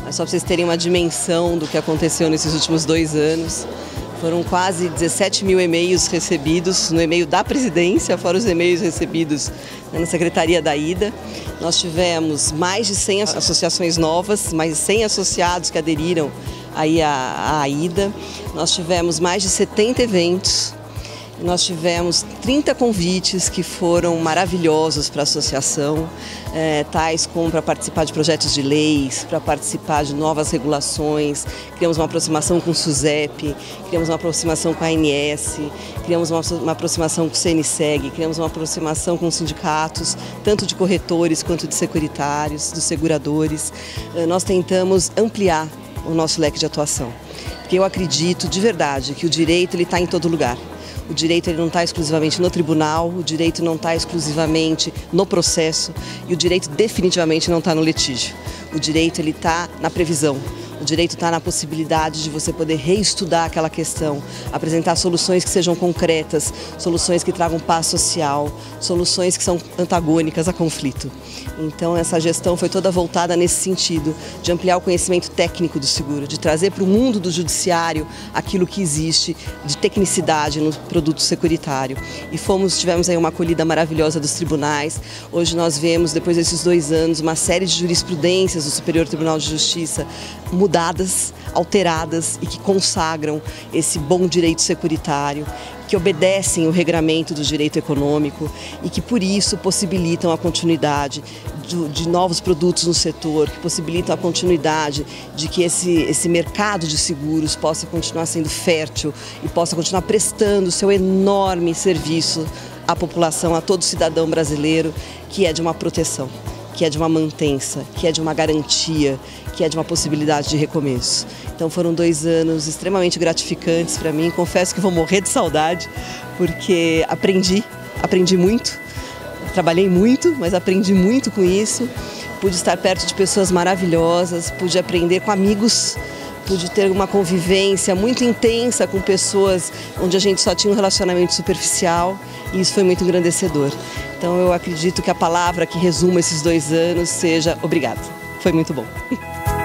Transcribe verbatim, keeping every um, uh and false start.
Mas só para vocês terem uma dimensão do que aconteceu nesses últimos dois anos, foram quase dezessete mil e-mails recebidos no e-mail da presidência, fora os e-mails recebidos na Secretaria da AIDA. Nós tivemos mais de cem associações novas, mais de cem associados que aderiram aí à, à AIDA. Nós tivemos mais de setenta eventos. Nós tivemos trinta convites que foram maravilhosos para a associação, é, tais como para participar de projetos de leis, para participar de novas regulações. Criamos uma aproximação com o SUSEP, criamos uma aproximação com a A N S, criamos uma, uma aproximação com o C N S E G, criamos uma aproximação com os sindicatos, tanto de corretores quanto de securitários, dos seguradores. Nós tentamos ampliar o nosso leque de atuação, porque eu acredito de verdade que o direito ele está em todo lugar. O direito ele não está exclusivamente no tribunal, o direito não está exclusivamente no processo e o direito definitivamente não está no litígio. O direito ele está na previsão. O direito está na possibilidade de você poder reestudar aquela questão, apresentar soluções que sejam concretas, soluções que tragam paz social, soluções que são antagônicas a conflito. Então essa gestão foi toda voltada nesse sentido, de ampliar o conhecimento técnico do seguro, de trazer para o mundo do judiciário aquilo que existe de tecnicidade no produto securitário. E fomos, tivemos aí uma acolhida maravilhosa dos tribunais. Hoje nós vemos, depois desses dois anos, uma série de jurisprudências do Superior Tribunal de Justiça mudadas, alteradas e que consagram esse bom direito securitário, que obedecem o regramento do direito econômico e que por isso possibilitam a continuidade de, de novos produtos no setor, que possibilitam a continuidade de que esse, esse mercado de seguros possa continuar sendo fértil e possa continuar prestando o seu enorme serviço à população, a todo cidadão brasileiro, que é de uma proteção, que é de uma mantença, que é de uma garantia, que é de uma possibilidade de recomeço. Então foram dois anos extremamente gratificantes para mim. Confesso que vou morrer de saudade, porque aprendi, aprendi muito, trabalhei muito, mas aprendi muito com isso. Pude estar perto de pessoas maravilhosas, pude aprender com amigos, pude ter uma convivência muito intensa com pessoas onde a gente só tinha um relacionamento superficial e isso foi muito engrandecedor. Então eu acredito que a palavra que resuma esses dois anos seja obrigado. Foi muito bom.